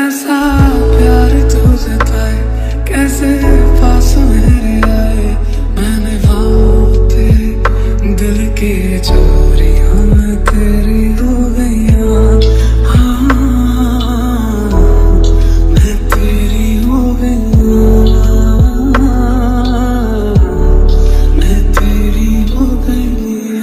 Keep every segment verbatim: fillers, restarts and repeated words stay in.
कैसा प्यार तुझे पाए, कैसे पास मेरे आए। मैंने पाओ तेरे दिल की चोरियां मैं तेरी हो गईयां। हाँ मैं तेरी हो गईयां, मैं तेरी हो गईयां।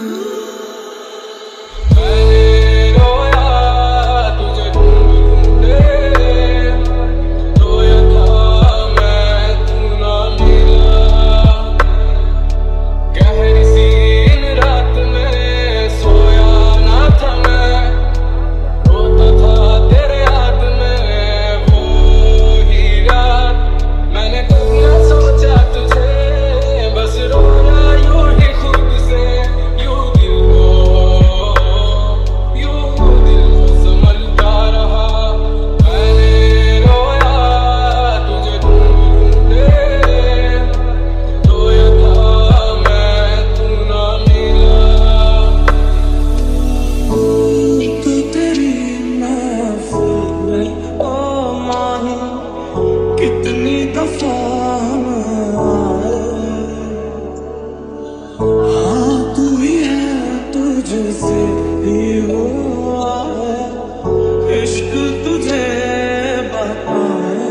कितनी दफा हाँ तू ही है, तुझसे ही हुआ है इश्क तुझे बताए।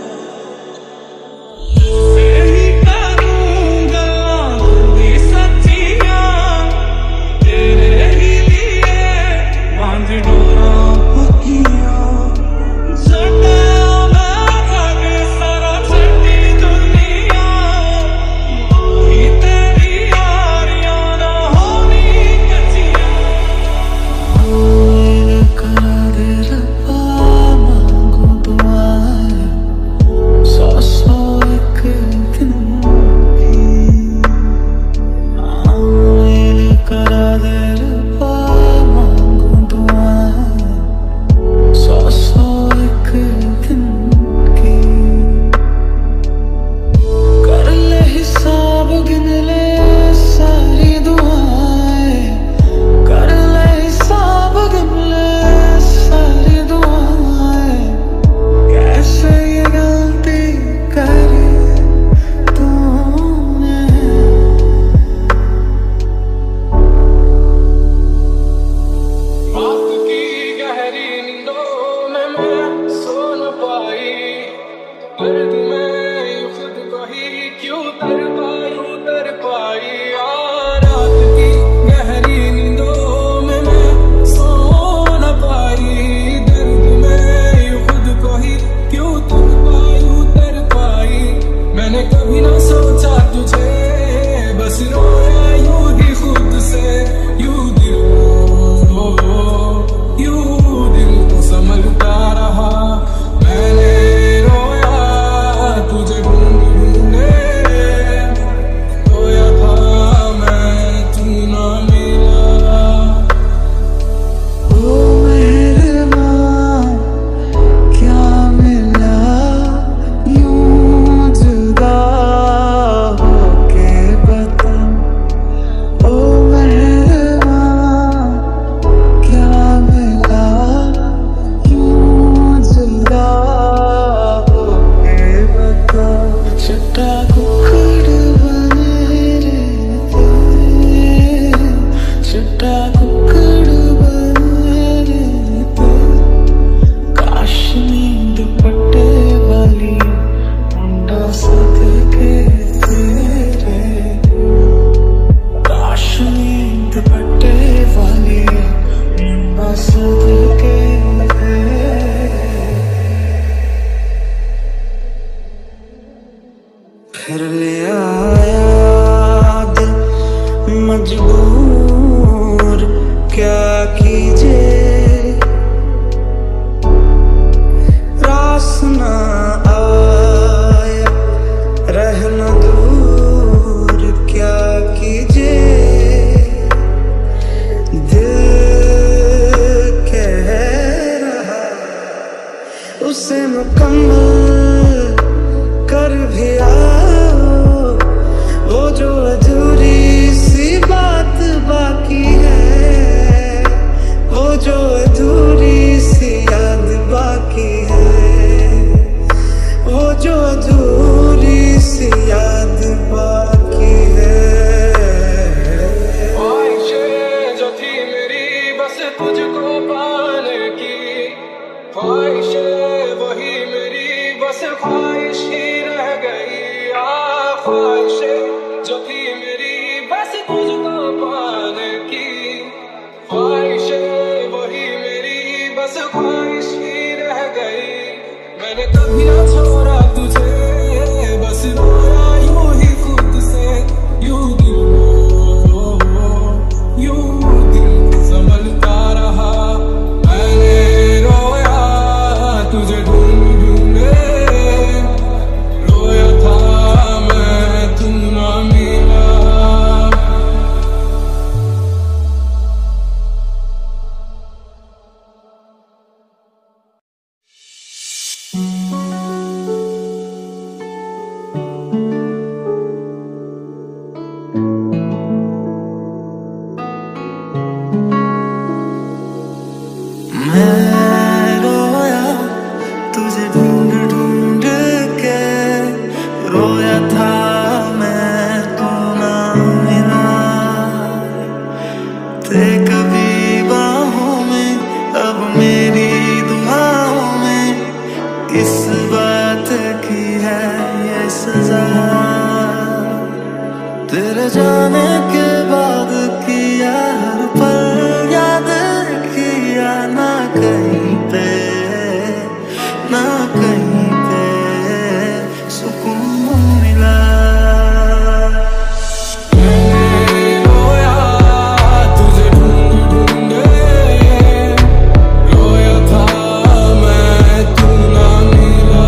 सही करूँगा भी सच्चियाँ तेरे ही लिए बांध डोरा पकियाँ। दर्द में खुद को ही क्यों तर पाई तर पाई। रात की गहरी नींदों में मैं सो न पाई। दर्द में खुद को ही क्यों तर पाई तर पाई। मैंने कभी ना सोचा तुझे, बस रोया यूं ही खुद से। यूं दिल को यूं दिल को संभलता रहा मैंने। तुझे ढूंढ ढूंढे खोया था मैं, तू ना मिला। ओ मेहरबान क्या मिला यूं जुदा होके बता। ओ मेहरबान क्या मिला यूं जुदा। चिट्टा कुक्कड़ बने रहते, चिट्टा कुक्कड़ बने रहते। काश नींद पट्टे वाली मुंडा सदके तेरे। काश नींद पट्टे वाली मुंडा सदके तेरे। फिर ले आया दिल मजबूर क्या कीजिए। रास ना आया रहना दूर क्या कीजिए। दिल कह रहा उसे मुकम्मल कर भी आओ। वो जो अधूरी सी बात बाकी है, वो जो अधूरी सी याद बाकी है। ख्वाहिशें वही मेरी बस ख्वाहिश ही रह गई। आ ख्वाहिशें जो थी मेरी बस तुझको पाने की, ख्वाहिशें वही मेरी बस ख्वाहिश ही रह गई। मैंने कभी ना छोड़ा तुझे, बस रोया यूं ही खुद से, यूं दिल को यूं दिल संभलता रहा। मैंने रोया तुझे ढूंढ ढूंढे, रोया था मैं तू ना मिला। मैं रोया तुझे ढूंढ ढूंढ के, रोया था मैं तू ना मिला। थे कभी बाहों में, अब मेरी दुआओं में, किस बात की है ये सजा। तेरे जाने के बाद किया हर पल याद किया, ना कहीं पे ना कहीं पे सुकून मिला। मैंने रोया तुझे ढूंढ ढूंढे, रोया था मैं तू ना मिला।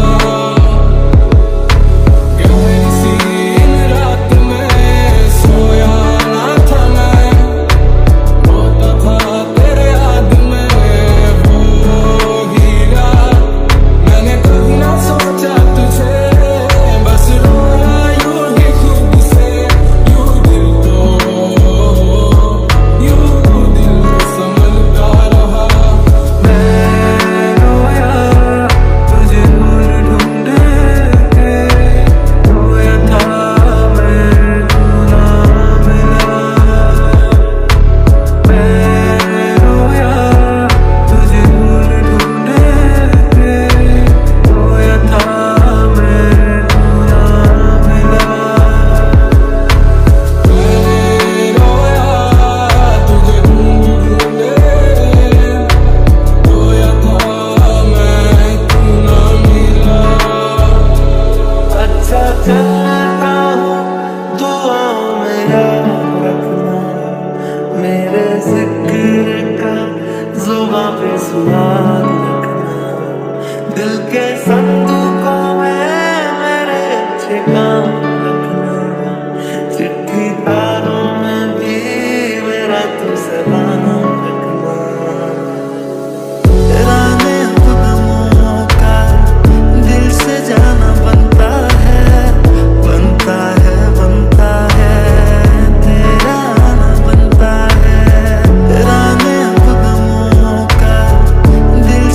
गहरी सी इन रात में सोया ना था मैं, रोता था तेरे याद में वो हीरा। मैंने कभी ना सोचा तुझे, बस रोया यूं ही खुद से, यूं दिल को यूं दिल संभलता रहा। मैं रोया तुझे ढूंढ ढूंढ के, रोया था मैं तू ना मिला। मैं रोया तुझे ढूंढ ढूंढ के, रोया था मैं तू ना मिला। मैंने रोया तुझे ढूंढ ढूंढ के, रोया था मैं तू ना मिला। अच्छा चलता हूँ दुआओं में याद रखना, मेरे जिक्र का जुबां पे सुहाग रखना। दिल के संदूकों में मेरे अच्छे काम रखना, चिट्ठी तारों में भी मेरा तू सलाम रखना। तेरा नेक कदमों का दिल से जाना बनता है, बनता है बनता है, तेरा आना बनता है। तेरा नेक कदमों का दिल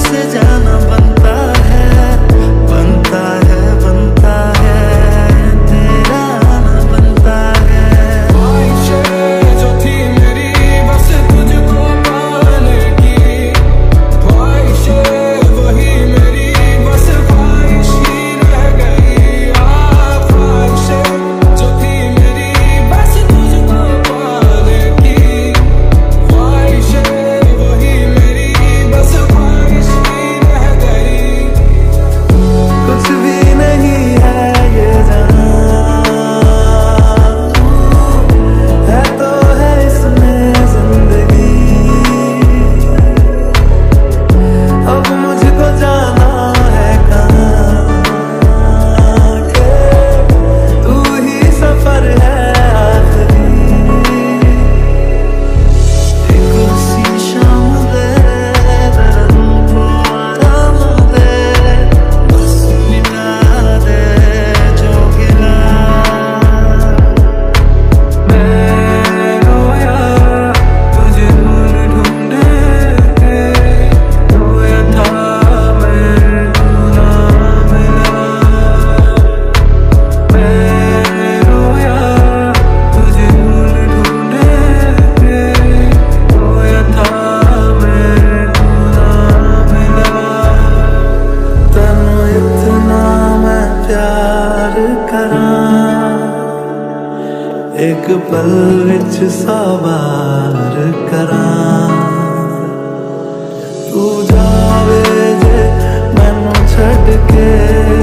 एक पल विच सौ बार करां। तू जावे जे मैनू छड़ के